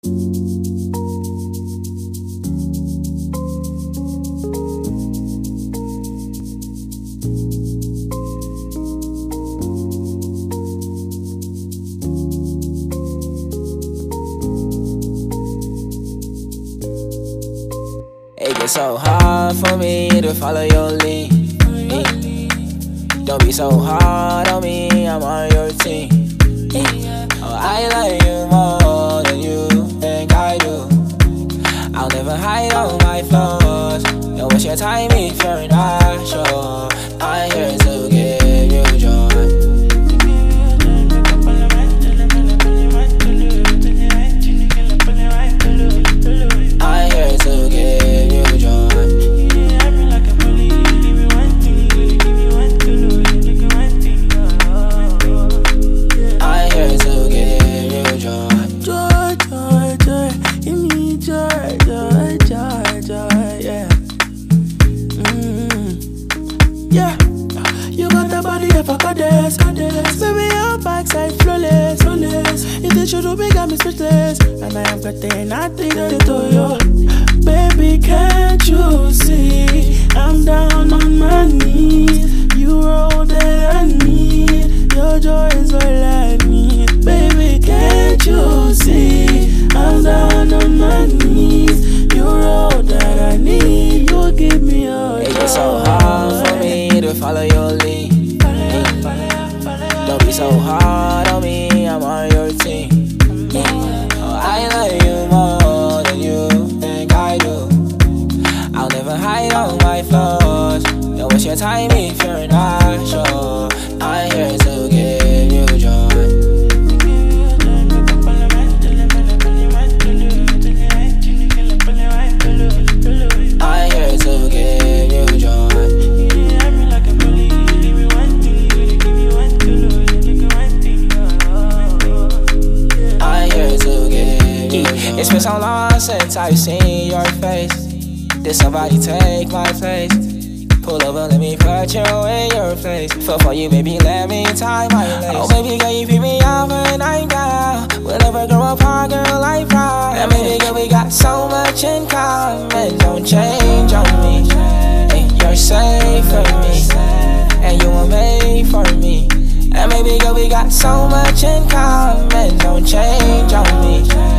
It gets so hard for me to follow your lead. Don't be so hard on me, I'm on your team. Oh, I like you more than you think I do. I'll never hide all my flaws. Don't waste your time if you're not sure. I'm here to give you joy. I'm here to give you joy. I'm here to give you joy. Joy, joy, joy. Give me joy, joy, joy, joy, yeah. Yeah. You got the body of a goddess. Baby, your backside flawless. If they should be got me speechless. And I have got nothing to do you. Baby, can't you see? I'm down on my knees. You all that I need. Your joy is all I need. Baby, can't you see? I'm down on my knees. You're all that I need. You give me all. It gets so hard for me to follow your lead. Don't be so hard on me, I'm on your team. Oh, I like you more than you think I do. I'll never hide all my flaws. Don't waste your time if you're not sure. I'm here to give you joy. I'm here to give you joy. It's been so long since I've seen your face. Did somebody take my place? Pull over, let me put you in your place. For you, baby, let me tie my lace. Oh, baby girl, you pick me up when I'm down. We'll never grow apart, girl, I proud. And baby girl, we got so much in common. Don't change on me. And you're safe for me. And you were made for me. And baby girl, we got so much in common. Don't change on me.